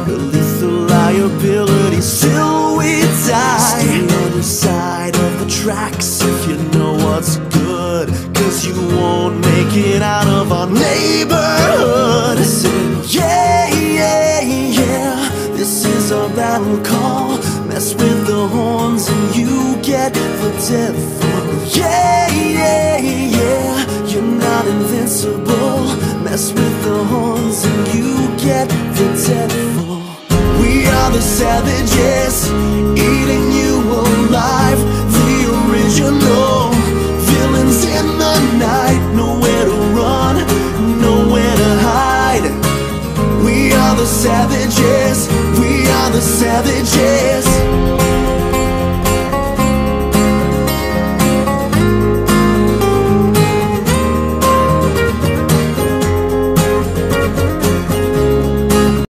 a lethal liability. Still we die. Stay on your side of the tracks if you know what's good, 'cause you won't make it out of our neighborhood. Yeah, yeah, yeah, this is our battle call. Mess with the horns and you get the devil. Yeah, yeah, yeah, you're not invincible. Mess with the horns and you get the devil. We are the savages, eating you alive. The original villains in the night. Nowhere to run, nowhere to hide. We are the savages, we are the savages.